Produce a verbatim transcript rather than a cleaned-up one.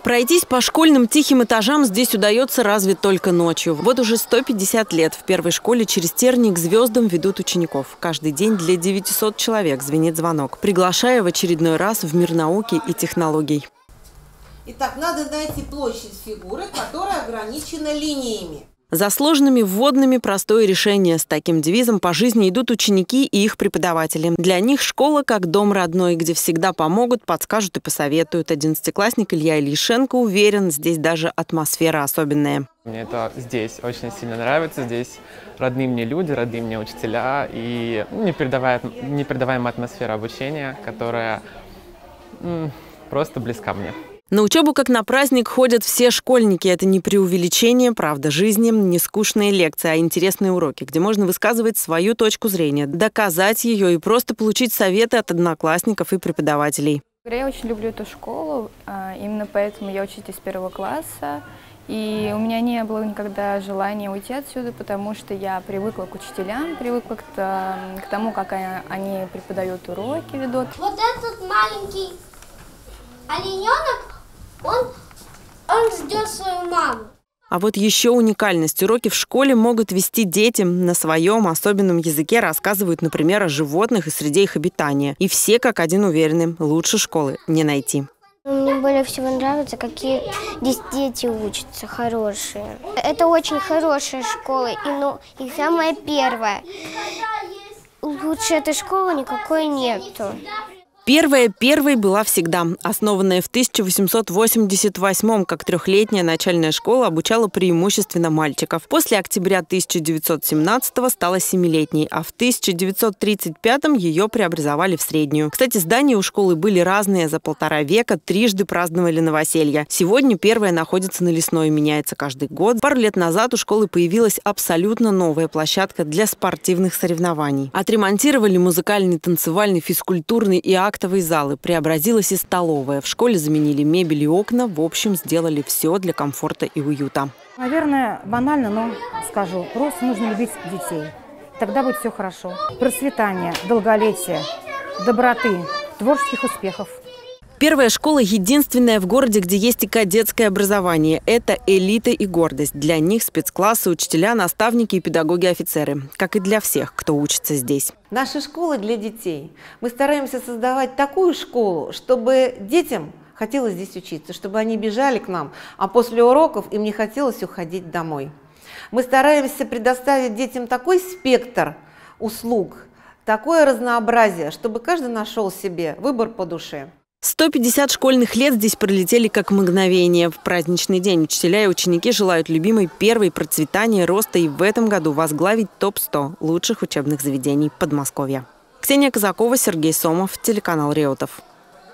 Пройтись по школьным тихим этажам здесь удается разве только ночью. Вот уже сто пятьдесят лет в первой школе через тернии к звездам ведут учеников. Каждый день для девятисот человек звенит звонок, приглашая в очередной раз в мир науки и технологий. Итак, надо найти площадь фигуры, которая ограничена линиями. За сложными вводными простое решение. С таким девизом по жизни идут ученики и их преподаватели. Для них школа как дом родной, где всегда помогут, подскажут и посоветуют. Одиннадцатиклассник Илья Ильишенко уверен, здесь даже атмосфера особенная. Мне это здесь очень сильно нравится. Здесь родные мне люди, родные мне учителя и непередаваемая атмосфера обучения, которая м, просто близка мне. На учебу, как на праздник, ходят все школьники. Это не преувеличение, правда жизни, не скучные лекции, а интересные уроки, где можно высказывать свою точку зрения, доказать ее и просто получить советы от одноклассников и преподавателей. Я очень люблю эту школу, именно поэтому я учитель с первого класса. И у меня не было никогда желания уйти отсюда, потому что я привыкла к учителям, привыкла к, к тому, как они преподают уроки, ведут. Вот этот маленький олененок, Он, он ждет свою маму. А вот еще уникальность. Уроки в школе могут вести дети на своем особенном языке, рассказывают, например, о животных и среде их обитания. И все как один уверены, лучше школы не найти. Мне более всего нравится, какие здесь дети учатся, хорошие. Это очень хорошая школа, и, ну, и самая первая. Лучше этой школы никакой нету. Первая первой была всегда. Основанная в тысяча восемьсот восемьдесят восьмом как трехлетняя начальная школа, обучала преимущественно мальчиков. После октября тысяча девятьсот семнадцатого стала семилетней, а в тысяча девятьсот тридцать пятом ее преобразовали в среднюю. Кстати, здания у школы были разные. За полтора века трижды праздновали новоселье. Сегодня первая находится на Лесной и меняется каждый год. Пару лет назад у школы появилась абсолютно новая площадка для спортивных соревнований. Отремонтировали музыкальный, танцевальный, физкультурный и актовые залы. Преобразилась и столовая. В школе заменили мебель и окна. В общем, сделали все для комфорта и уюта. Наверное, банально, но скажу. Просто нужно любить детей. Тогда будет все хорошо. Процветание, долголетие, доброты, творческих успехов. Первая школа единственная в городе, где есть и кадетское образование. Это элита и гордость. Для них спецклассы, учителя, наставники и педагоги-офицеры. Как и для всех, кто учится здесь. Наши школы для детей. Мы стараемся создавать такую школу, чтобы детям хотелось здесь учиться, чтобы они бежали к нам, а после уроков им не хотелось уходить домой. Мы стараемся предоставить детям такой спектр услуг, такое разнообразие, чтобы каждый нашел себе выбор по душе. сто пятьдесят школьных лет здесь пролетели как мгновение. В праздничный день учителя и ученики желают любимой первой процветания, роста и в этом году возглавить топ сто лучших учебных заведений Подмосковья. Ксения Казакова, Сергей Сомов, телеканал Реутов.